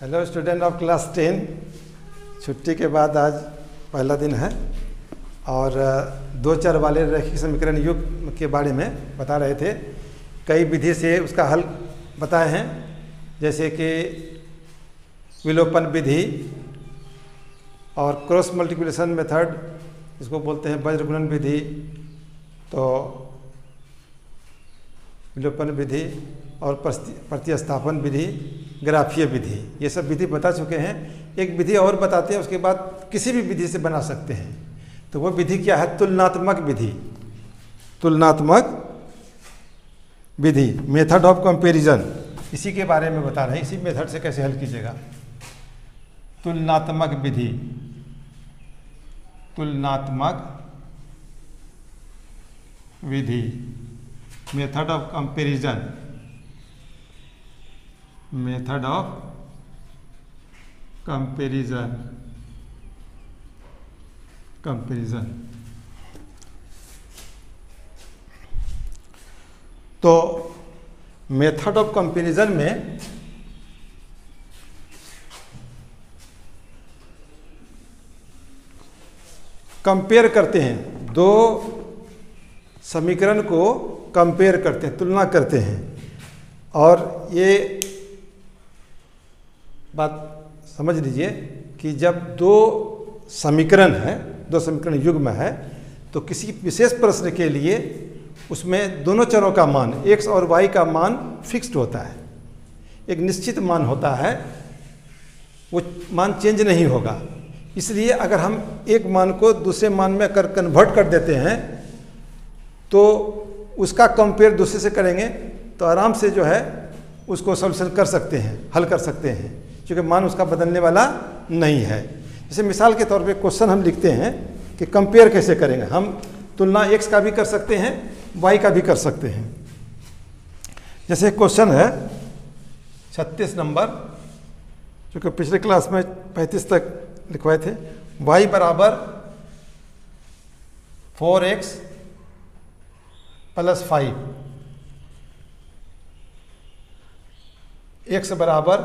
Hello student of class 10। छुट्टी के बाद आज पहला दिन है और दो चर वाले रैखिक समीकरण युग के बारे में बता रहे थे। कई विधि से उसका हल बताए हैं, जैसे कि विलोपन विधि और क्रॉस मल्टीप्लिकेशन मेथड, इसको बोलते हैं वज्रगुणन विधि। तो विलोपन विधि और प्रतिस्थापन विधि, ग्राफीय विधि, ये सब विधि बता चुके हैं। एक विधि और बताते हैं, उसके बाद किसी भी विधि से बना सकते हैं। तो वो विधि क्या है? तुलनात्मक विधि। तुलनात्मक विधि, मेथड ऑफ कंपैरिजन, इसी के बारे में बता रहे हैं। इसी मेथड से कैसे हल कीजिएगा। तुलनात्मक विधि, तुलनात्मक विधि, method of comparison, method of comparison, comparison. तो मेथड ऑफ कंपैरिजन में कंपेयर करते हैं, दो समीकरण को कंपेयर करते हैं, तुलना करते हैं। और ये बात समझ लीजिए कि जब दो समीकरण है, दो समीकरण युग्म है, तो किसी विशेष प्रश्न के लिए उसमें दोनों चरों का मान x और y का मान फिक्स्ड होता है, एक निश्चित मान होता है, वो मान चेंज नहीं होगा। इसलिए अगर हम एक मान को दूसरे मान में कन्वर्ट कर देते हैं तो उसका कंपेयर दूसरे से करेंगे तो आराम से जो है उसको सॉल्यूशन कर सकते हैं, हल कर सकते हैं, क्योंकि मान उसका बदलने वाला नहीं है। जैसे मिसाल के तौर पे क्वेश्चन हम लिखते हैं कि कंपेयर कैसे करेंगे। हम तुलना x का भी कर सकते हैं, y का भी कर सकते हैं। जैसे क्वेश्चन है 36 नंबर, जो कि पिछले क्लास में 35 तक लिखवाए थे। y बराबर 4x प्लस 5, x बराबर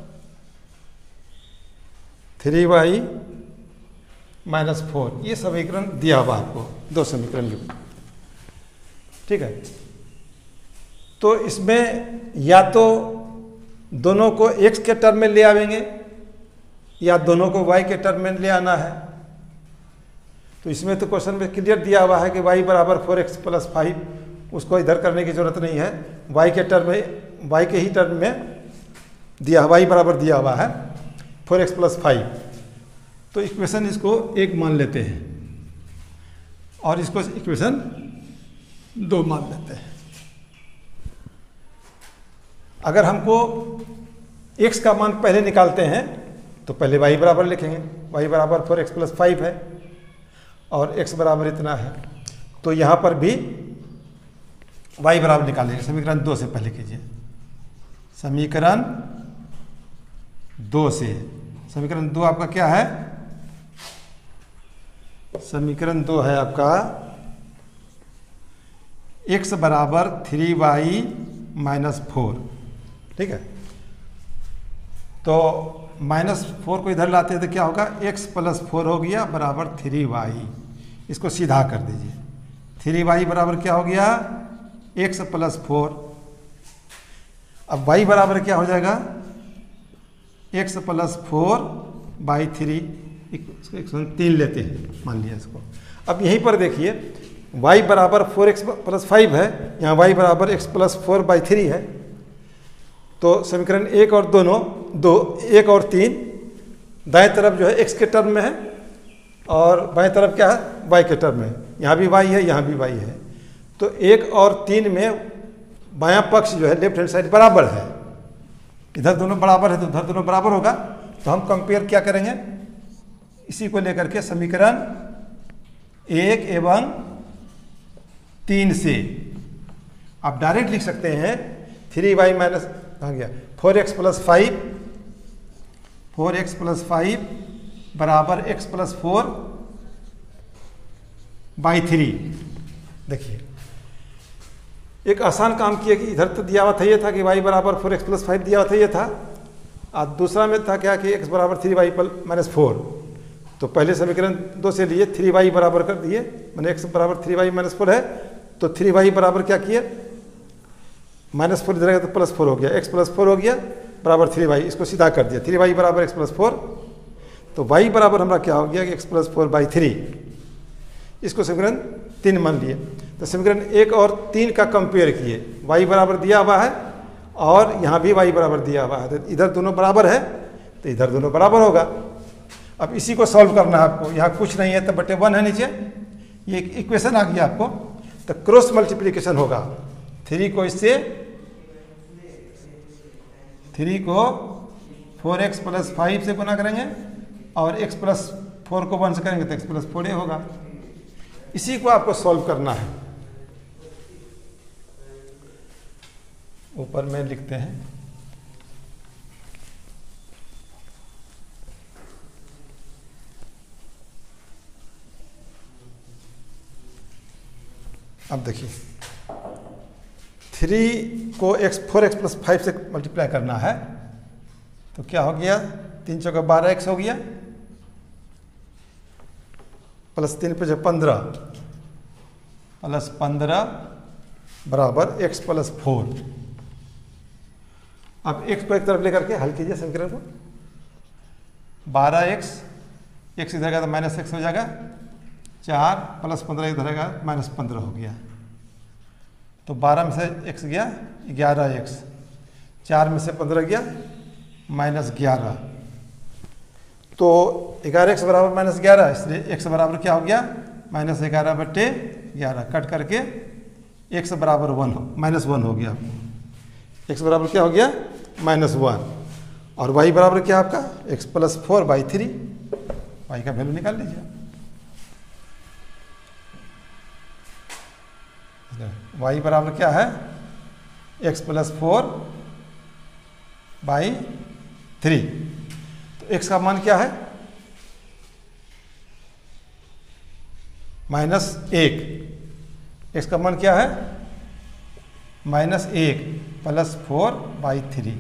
3y माइनस 4, ये समीकरण दिया हुआ आपको, दो समीकरण युग्म, ठीक है। तो इसमें या तो दोनों को x के टर्म में ले आवेंगे या दोनों को y के टर्म में ले आना है। तो इसमें तो क्वेश्चन में क्लियर दिया हुआ है कि y बराबर 4x प्लस 5, उसको इधर करने की जरूरत नहीं है। y के टर्म में, y के ही टर्म में दिया, y बराबर दिया हुआ है 4x प्लस 5। तो इक्वेशन इसको एक मान लेते हैं और इसको इक्वेशन 2 मान लेते हैं। अगर हमको x का मान पहले निकालते हैं तो पहले y बराबर लिखेंगे, y बराबर 4x प्लस 5 है और x बराबर इतना है। तो यहाँ पर भी y बराबर निकालेंगे। समीकरण 2 से पहले कीजिए, समीकरण 2 से। समीकरण 2 आपका क्या है? समीकरण 2 है आपका x बराबर 3y माइनस 4, ठीक है। तो माइनस 4 को इधर लाते हैं तो क्या होगा? x प्लस 4 हो गया बराबर 3y। इसको सीधा कर दीजिए। 3y बराबर क्या हो गया? x plus 4। अब y बराबर क्या हो जाएगा? x प्लस 4/3, 3 लेते हैं, मान लिया इसको। अब यहीं पर देखिए y बराबर 4x प्लस 5 है, यहाँ y बराबर x प्लस 4/3 है। तो समीकरण 1 और दोनों 1 और 3 दाएं तरफ जो है x के टर्म में है और बाएं तरफ क्या है? y के टर्म में है। यहाँ भी y है, यहाँ भी y है। तो 1 और 3 में बायां पक्ष जो है, लेफ्ट हैंड साइड, बराबर है। इधर दोनों बराबर है तो उधर दोनों बराबर होगा। तो हम कंपेयर क्या करेंगे? इसी को लेकर के समीकरण 1 एवं 3 से आप डायरेक्ट लिख सकते हैं 3y माइनस, कहाँ गया, 4x प्लस 5, 4x प्लस 5 बराबर x प्लस 4/3। देखिए एक आसान काम किया कि इधर तो दिया हुआ था, ये था कि y बराबर 4x प्लस 5 दिया हुआ था, ये था। अब दूसरा में था क्या कि x बराबर 3y माइनस 4, तो पहले समीकरण 2 से लिए 3y बराबर कर दिए, मैंने x बराबर 3y माइनस 4 है, तो 3y बराबर क्या किए, -4 इधर तो +4 हो गया, x +4 हो गया बराबर 3y, इसको सीधा कर दिया, 3y बराबर x +4, तो y बराबर हमारा क्या हो गया कि x +4 3, इसको समीकरण 3 मान लिए। तो समीकरण 1 और 3 का कंपेयर किए, y बराबर दिया हुआ है और यहाँ भी y बराबर दिया हुआ है, तो इधर दोनों बराबर है तो इधर दोनों बराबर होगा। अब इसी को सॉल्व करना है आपको, यहाँ कुछ नहीं है तो बटे 1 है नीचे, ये इक्वेशन आ गया आपको, तो क्रॉस मल्टीप्लिकेशन होगा, 3 को इससे 3 को 4x + 5 से गुना करेंगे और x + 4 को 1 से करेंगे तो x + 4 होगा। इसी को आपको सॉल्व करना है। ऊपर में लिखते हैं, अब देखिए 3 को 4x + 5 से मल्टीप्लाई करना है, तो क्या हो गया, 3 चौका 12x हो गया, +3 + 15 +15 बराबर x + 4। अब x को एक तरफ लेकर के हल कीजिए समीकरण को, 12x, x इधर का तो -x हो जाएगा, 4 + 15 इधर का -15 हो गया, तो 12 में से x गया 11x, 4 में से 15 गया -11, तो 11x बराबर -11, इसलिए x बराबर क्या हो गया -11/11, कट करके x बराबर -1 हो गया, x बराबर क्या हो गया -1, और y बराबर क्या आपका x + 4/3, y का वैल्यू निकाल लीजिए, y बराबर क्या है x + 4/3, तो x का मान क्या है -1, x का मान क्या है -1 + 4/3,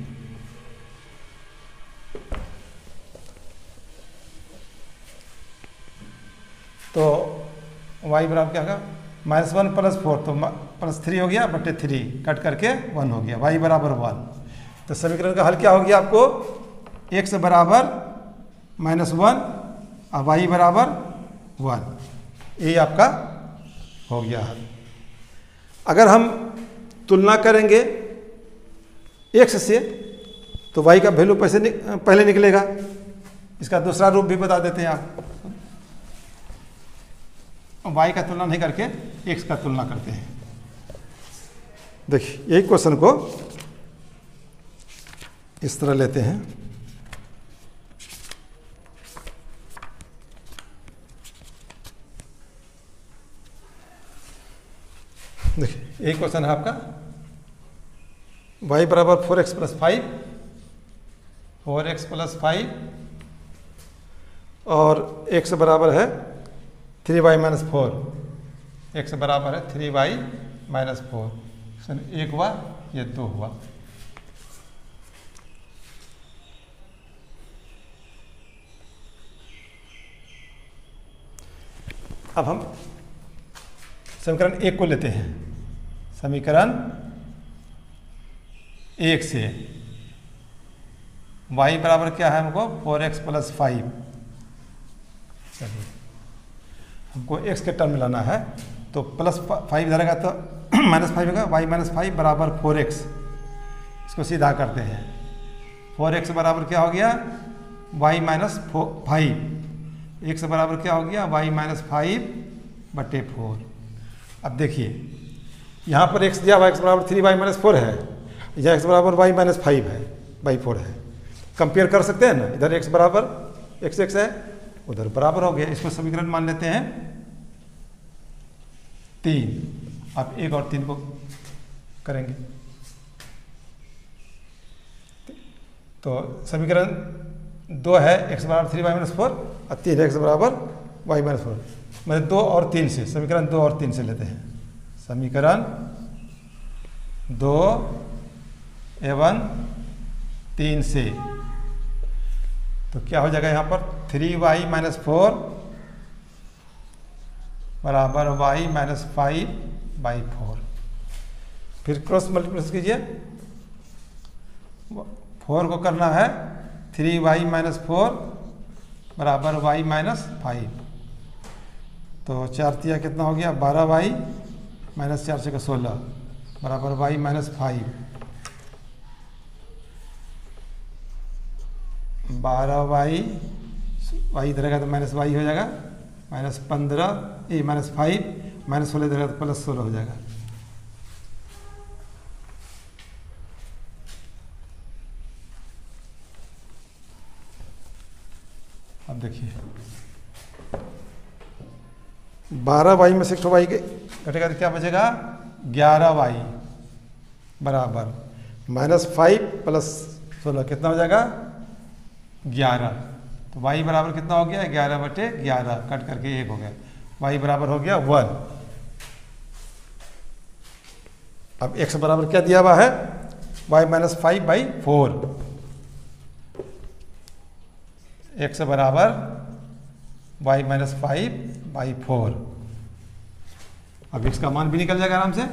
तो y बराबर क्या होगा -1 + 4, तो +3 हो गया बटे 3, कट करके 1 हो गया, y बराबर 1। तो समीकरण का हल क्या हो गया आपको, x बराबर -1 और y बराबर 1, ये आपका हो गया हल। अगर हम तुलना करेंगे x से तो y का वैल्यू पहले निकलेगा, इसका दूसरा रूप भी बता देते हैं आप, y का तुलना नहीं करके x का तुलना करते हैं। देखिए यही क्वेश्चन को इस तरह लेते हैं, देखिए यही क्वेश्चन है आपका, y बराबर 4x + 5, 4x + 5 और x बराबर है 3y - 4, x बराबर है 3y - 4, 1 हुआ, ये 2 हुआ। अब हम समीकरण 1 को लेते हैं, समीकरण 1 से y बराबर क्या है हमको 4x + 5, चलिए हमको x के टर्म में लाना है, तो +5 धरेगा तो -5 होगा, y - 5 बराबर 4x, इसको सीधा करते हैं, 4x बराबर क्या हो गया y - 5, x बराबर क्या हो गया y - 5/4। अब देखिए यहाँ पर x दिया हुआ, x बराबर 3y - 4 है, या x बराबर y - 5 है, /4 है, कंपेयर कर सकते हैं ना, इधर x बराबर x है, उधर बराबर हो गया, इसको समीकरण मान लेते हैं 3। अब 1 और 3 को करेंगे, तो समीकरण 2 है x बराबर 3y - 4 और 3 x बराबर y - 4, मतलब 2 और 3 से, समीकरण 2 और 3 से लेते हैं, समीकरण 2 एवं 3 से तो क्या हो जाएगा यहाँ पर 3y माइनस 4 बराबर y माइनस 5/4। फिर क्रॉस मल्टीप्लिकेशन कीजिए, 4 को करना है 3y माइनस 4 बराबर y माइनस 5। तो 4 तिया कितना हो गया 12y माइनस 4 से 16 बराबर y माइनस 5। 12y y इधर का तो माइनस y हो जाएगा, माइनस 15 माइनस 5 माइनस 16 इधर का तो प्लस 16 हो जाएगा। अब देखिए 12y में 6y के घटेगा तो क्या बचेगा 11y बराबर माइनस 5 प्लस 16 कितना हो जाएगा 11। तो y बराबर कितना हो गया 11/11 कट करके 1 हो गया, y बराबर हो गया 1। अब x बराबर क्या दिया हुआ है y माइनस 5/4। x बराबर y माइनस 5/4। अब x का मान भी निकल जाएगा आराम से।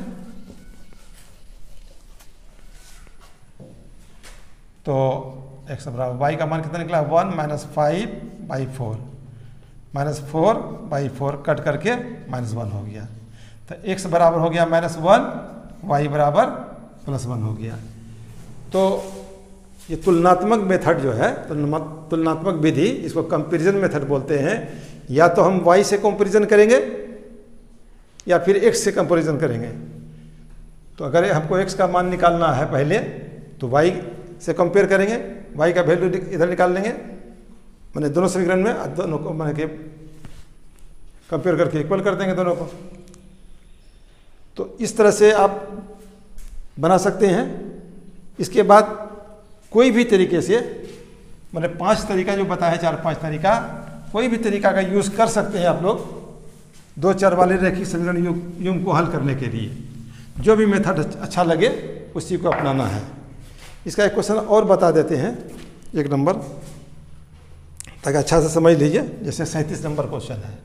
तो x बराबर y का मान कितना निकला 1 माइनस 5/4 माइनस 4/4 कट करके माइनस 1 हो गया। तो x बराबर हो गया -1, y बराबर +1 हो गया। तो ये तुलनात्मक मेथड जो है, तुलनात्मक विधि, इसको कंपैरिजन मेथड बोलते हैं। या तो हम y से कंपैरिजन करेंगे या फिर x से कंपैरिजन करेंगे। तो अगर हमको x का मान निकालना है पहले तो y से कंपेयर करेंगे, y का वैल्यू इधर निकाल लेंगे, मैंने दोनों समीकरण में दोनों को मैंने के कंपेयर करके इक्वल कर देंगे दोनों को। तो इस तरह से आप बना सकते हैं। इसके बाद कोई भी तरीके से, मैंने 5 तरीका जो बताया है, 4-5 तरीका, कोई भी तरीका का यूज़ कर सकते हैं आप लोग 2 चर वाले रैखिक समीकरण युग्म को हल करने के लिए। जो भी मेथड अच्छा लगे उसी को अपनाना है। इसका एक क्वेश्चन और बता देते हैं, 1 नंबर, ताकि अच्छा से समझ लीजिए। जैसे 37 नंबर क्वेश्चन है,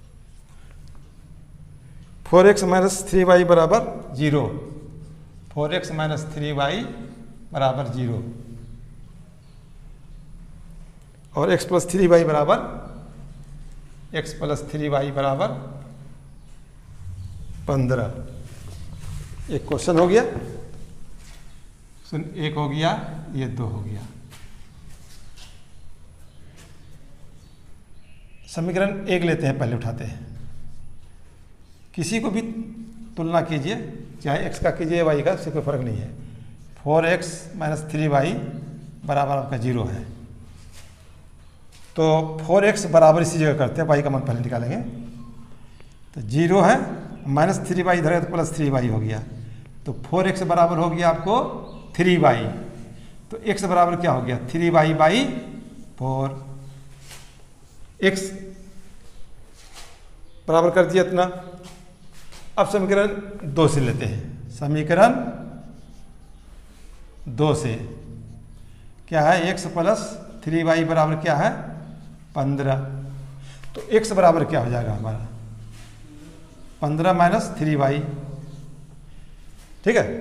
4x माइनस 3y बराबर 0। 4x माइनस 3y बराबर 0 और x प्लस 3y बराबर x प्लस 3y बराबर 15। एक क्वेश्चन हो गया, सुन, 1 हो गया, ये 2 हो गया। समीकरण 1 लेते हैं, पहले उठाते हैं। किसी को भी तुलना कीजिए, चाहे x का कीजिए y का, इससे कोई फर्क नहीं है। 4x माइनस 3y बराबर आपका 0 है। तो 4x बराबर इसी जगह करते हैं, y का मान पहले निकालेंगे। तो 0 है, माइनस 3y इधर है तो प्लस 3y हो गया। तो 4x बराबर हो गया आपको 3y। तो x बराबर क्या हो गया 3y/4। x बराबर कर दिया इतना। अब समीकरण 2 से लेते हैं। समीकरण 2 से क्या है, x प्लस 3y बराबर क्या है 15। तो x बराबर क्या हो जाएगा हमारा 15 माइनस 3y। ठीक है,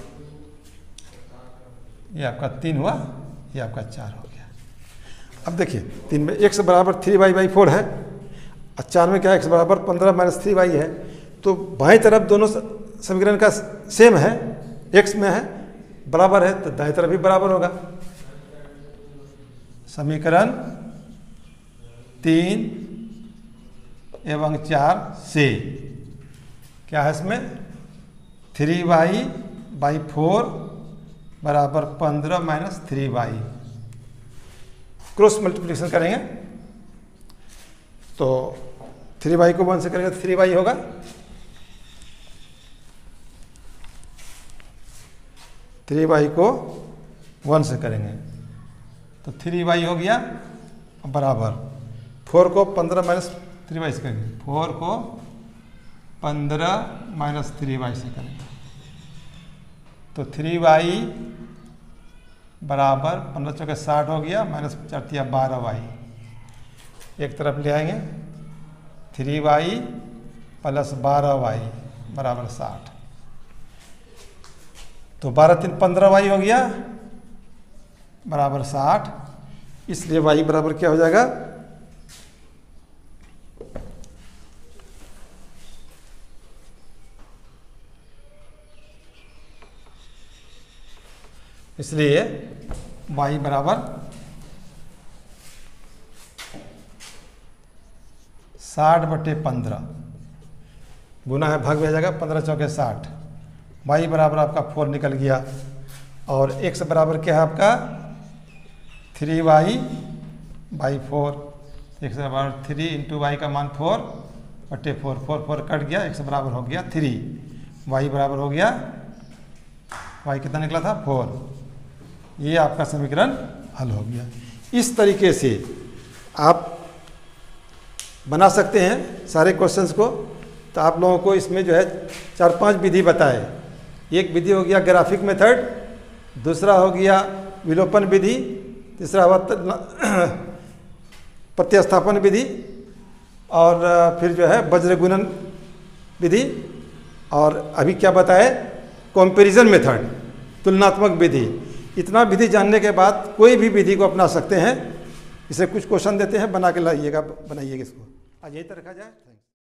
ये आपका 3 हुआ, ये आपका 4 हो गया। अब देखिए 3 में x बराबर 3y/4 है और 4 में क्या है x बराबर 15 माइनस 3y है। तो बाएं तरफ दोनों समीकरण का सेम है, x में है बराबर है, तो दाएं तरफ भी बराबर होगा। समीकरण 3 एवं 4 से क्या है, इसमें 3y/4 बराबर 15 माइनस 3y। क्रॉस मल्टीप्लिकेशन करेंगे तो 3y को 1 से करेंगे तो 3y होगा। थ्री वाई को 1 से करेंगे तो 3y हो गया बराबर 4 को 15 माइनस 3y से करेंगे, 4 को 15 माइनस 3y से करेंगे तो 3y बराबर 15 चौके 60 हो गया, माइनस 4 12y। एक तरफ ले आएंगे 3y प्लस 12y बराबर 60। तो 12 3 15y हो गया बराबर 60। इसलिए y बराबर क्या हो जाएगा, इसलिए y बराबर 60/15 गुना है भाग में आ जाएगा 15 चौके 60। y बराबर आपका 4 निकल गया और x बराबर क्या है आपका 3y/4। x बराबर 3 इंटू वाई का मान 4/4, 4 कट गया, x बराबर हो गया 3, y बराबर हो गया, y कितना निकला था 4। ये आपका समीकरण हल हो गया। इस तरीके से आप बना सकते हैं सारे क्वेश्चंस को। तो आप लोगों को इसमें जो है 4-5 विधि बताए। एक विधि हो गया ग्राफिक मेथड, दूसरा हो गया विलोपन विधि, तीसरा हुआ प्रतिस्थापन विधि, और फिर जो है वज्र गुणन विधि, और अभी क्या बताए कंपैरिजन मेथड, तुलनात्मक विधि। इतना विधि जानने के बाद कोई भी विधि को अपना सकते हैं। इसे कुछ क्वेश्चन देते हैं, बना के लाइएगा, बनाइएगा इसको। आज यही तरह रखा जाए।